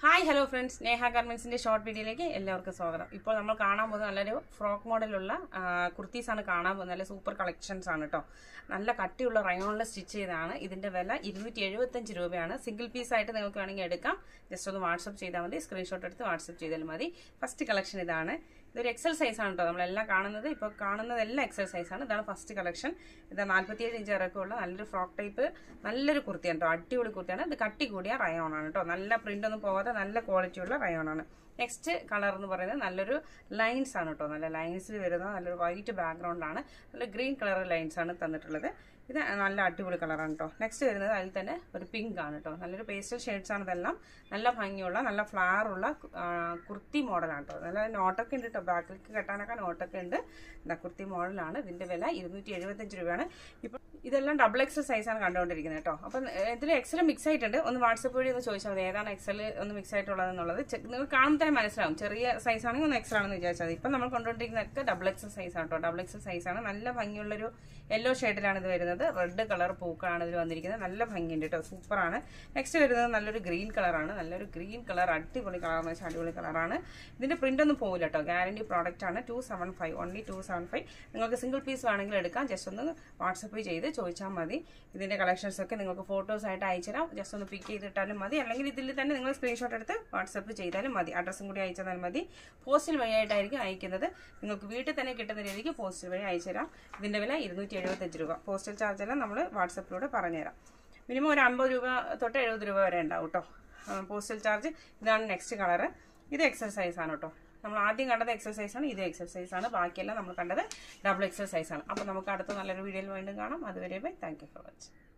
Hi hello friends, Neha ഗാർമെന്റ്സിന്റെ short വീഡിയോയിലേക്ക് എല്ലാവർക്കും സ്വാഗതം. ഇപ്പോൾ നമ്മൾ കാണാൻ പോകുന്നത് നല്ലൊരു ഫ്രോക്ക് മോഡലുള്ള കുർത്തീസാണ് കാണാൻ പോകുന്നത്. നല്ല സൂപ്പർ കളക്ഷൻസ് ആണ് കേട്ടോ. നല്ല കട്ടിയുള്ള റയോണിൽ സ്റ്റിച്ച് ചെയ്താണ്. ഇതിന്റെ വില 275 രൂപയാണ്. സിംഗിൾ പീസ് ആയിട്ട് നിങ്ങൾക്ക് വേണമെങ്കിൽ എടുക്കാം. ജസ്റ്റ് ഒന്ന് വാട്സപ്പ് ചെയ്താൽ മതി, സ്ക്രീൻഷോട്ട് എടുത്ത് വാട്സപ്പ് ചെയ്താൽ മതി. ഫസ്റ്റ് കളക്ഷൻ ഇതാണ്. ഇതൊരു എക്സൽ സൈസ് ആണ് കേട്ടോ. നമ്മളെല്ലാം കാണുന്നത് ഇപ്പോൾ കാണുന്നതെല്ലാം എക്സൽ സൈസ് ആണ്. ഇതാണ് ഫസ്റ്റ് കളക്ഷൻ. ഇത് 47 ഇഞ്ച് ഇറക്കമുള്ള നല്ലൊരു ഫ്രോക്ക് ടൈപ്പ് നല്ലൊരു കുർത്തിയാണ് കേട്ടോ. അടിപൊളി കുർത്തിയാണ്. ഇത് കട്ടി കൂടിയ റയോൺ ആണ് കേട്ടോ. നല്ല പ്രിന്റ് ഒന്നും പോകാതെ നല്ല ക്വാളിറ്റിയുള്ള റയോൺ ആണ്. നെക്സ്റ്റ് കളർ എന്ന് പറയുന്നത് നല്ലൊരു ലൈൻസ് ആണ് കേട്ടോ. നല്ല ലൈൻസിൽ വരുന്ന നല്ലൊരു വൈറ്റ് ബാക്ക്ഗ്രൗണ്ട് ആണ്. നല്ല ഗ്രീൻ കളർ ലൈൻസ് ആണ് തന്നിട്ടുള്ളത്. ഇത് നല്ല അടിപൊളി കളറാണ് കേട്ടോ. നെക്സ്റ്റ് വരുന്നത് അതിൽ തന്നെ ഒരു പിങ്ക് ആണ് കേട്ടോ. നല്ലൊരു പേസ്റ്റൽ ഷെയ്ഡ്സ് ആണ് ഇതെല്ലാം. നല്ല ഭംഗിയുള്ള നല്ല ഫ്ലവർ ഉള്ള കുർത്തി മോഡലാണ് കേട്ടോ. നല്ല നോട്ടൊക്കെ ഉണ്ട് കേട്ടോ. ബാക്കിലേക്ക് കെട്ടാനൊക്കെ നോട്ടൊക്കെ ഉണ്ട്. കുർത്തി മോഡലാണ്. ഇതിന്റെ വില 275 രൂപയാണ്. ഇപ്പൊ ഇതെല്ലാം ഡബിൾ എക്സൽ സൈസാണ് കണ്ടുകൊണ്ടിരിക്കുന്നത് കേട്ടോ. അപ്പം ഇതിൽ എക്സൽ മിക്സ് ആയിട്ടുണ്ട്. ഒന്ന് വാട്സപ്പ് വഴി ഒന്ന് ചോദിച്ചാൽ മതി ഏതാണ് എക്സൽ ഒന്ന് മിക്സ് ആയിട്ടുള്ളതെന്നുള്ളത്. നിങ്ങൾ കാണുമ്പോൾ തന്നെ മനസ്സിലാവും. ചെറിയ സൈസ് ആണെങ്കിൽ ഒന്ന് എക്സൽ ആണെന്ന് വിചാരിച്ചാൽ മതി. ഇപ്പം നമ്മൾ കൊണ്ടുകൊണ്ടിരിക്കുന്നതൊക്കെ ഡബിൾ എക്സൽ സൈസാണ് കേട്ടോ. ഡബിൾ എക്സൽ സൈസാണ്. നല്ല ഭംഗിയുള്ളൊരു യെല്ലോ ഷെയ്ഡിലാണ് ഇത് വരുന്നത്. റെഡ് കളർ പൂക്കളാണ് ഇതിൽ വന്നിരിക്കുന്നത്. നല്ല ഭംഗിയുണ്ട് കേട്ടോ. സൂപ്പറാണ്. നെക്സ്റ്റ് വരുന്നത് നല്ലൊരു ഗ്രീൻ കളറാണ്. നല്ലൊരു ഗ്രീൻ കളർ അടിപൊളി കളറെന്ന് വെച്ചാൽ അടിപൊളി കളറാണ്. ഇതിന്റെ പ്രിന്റ് ഒന്നും പോകില്ല കേട്ടോ. ഗ്യാരണ്ടി പ്രോഡക്റ്റ് ആണ്. 275 ഓൺലി 275. നിങ്ങൾക്ക് സിംഗിൾ പീസ് വേണമെങ്കിൽ എടുക്കാം. ജസ്റ്റ് ഒന്ന് വാട്സപ്പ് ചെയ്ത് ചോദിച്ചാൽ മതി. ഇതിന്റെ കളക്ഷൻസ് ഒക്കെ നിങ്ങൾക്ക് ഫോട്ടോസ് ആയിട്ട് അയച്ചുതരാം. ജസ്റ്റ് ഒന്ന് പിക്ക് ചെയ്തിട്ടാലും മതി. അല്ലെങ്കിൽ ഇതിൽ തന്നെ നിങ്ങൾ സ്ക്രീൻഷോട്ട് എടുത്ത് വാട്സപ്പ് ചെയ്താലും മതി. അഡ്രസ്സും കൂടി അയച്ചാൽ മതി. പോസ്റ്റൽ വഴിയായിട്ടായിരിക്കും അയക്കുന്നത്. നിങ്ങൾക്ക് വീട്ടിൽ തന്നെ കിട്ടുന്ന രീതിക്ക് പോസ്റ്റൽ വഴി അയച്ചുതരാം. ഇതിന്റെ വില 275 രൂപ. പോസ്റ്റൽ ചാർജ് എല്ലാം നമ്മൾ വാട്സപ്പിലൂടെ പറഞ്ഞുതരാം. മിനിമം ഒരു 50 രൂപ തൊട്ട് 70 രൂപ വരെ ഉണ്ടാവും കേട്ടോ പോസ്റ്റൽ ചാർജ്. ഇതാണ് നെക്സ്റ്റ് കളർ. ഇത് എക്സസൈസ് ആണ് കേട്ടോ. നമ്മൾ ആദ്യം കണ്ടത് എക്സസൈസ് ആണ്. ഇത് എക്സസൈസ് ആണ്. ബാക്കിയെല്ലാം നമ്മൾ കണ്ടത് ഡബിൾ എക്സസൈസ് ആണ്. അപ്പോൾ നമുക്ക് അടുത്ത നല്ലൊരു വീഡിയോയിൽ വീണ്ടും കാണാം. അതുവരെ bye. Thank you for watching.